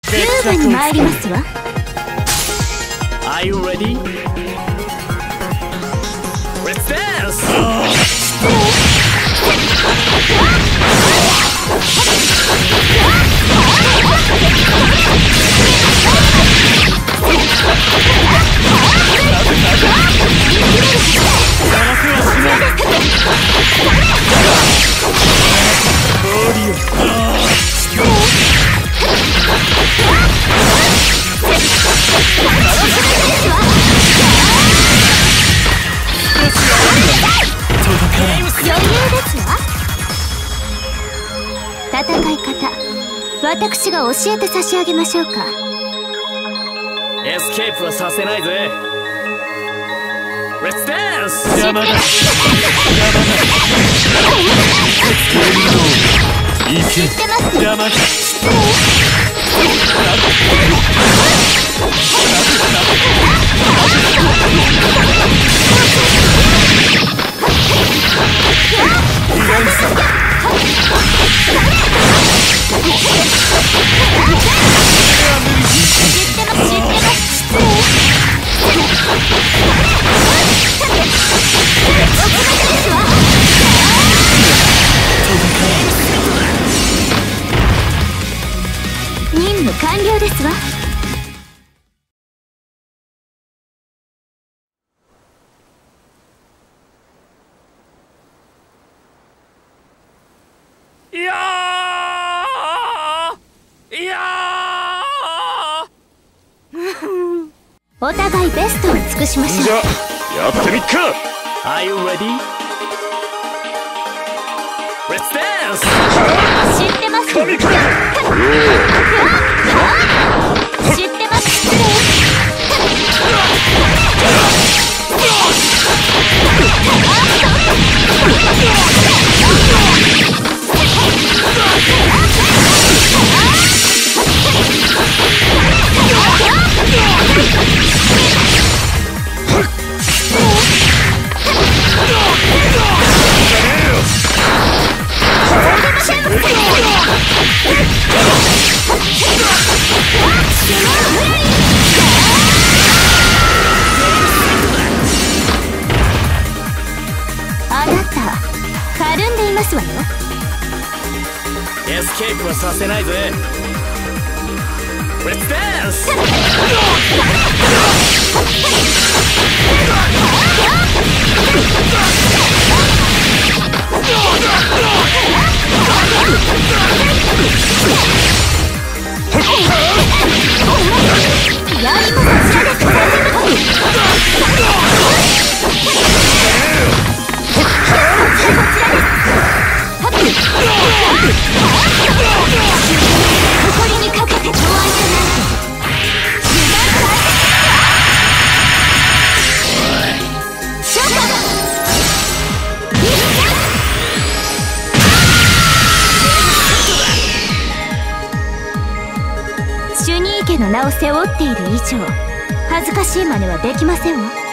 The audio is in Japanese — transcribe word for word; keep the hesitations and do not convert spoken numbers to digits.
優雅に参りますわ。 Are you ready? Let's dance! 戦い方、私が教えて差し上げましょうか。 エスケープはさせないぜ。レッツダンス。 邪魔だ。邪魔だ。いけ。 知ってます。 邪魔だ。 失礼。任務完了ですわ。 いやーいやーお互いベストを尽くしましょう。 じゃやってみっか。 Are you ready? Let's dance! 知ってます。 神から知ってます。失礼。あなた、たるんでいますわよ。 エスケープはさせないぜ。レッツダンス。 やりもこちらです。誇りにかけてとはいえないシュニー家の名を背負っている以上、恥ずかしい真似はできませんわ。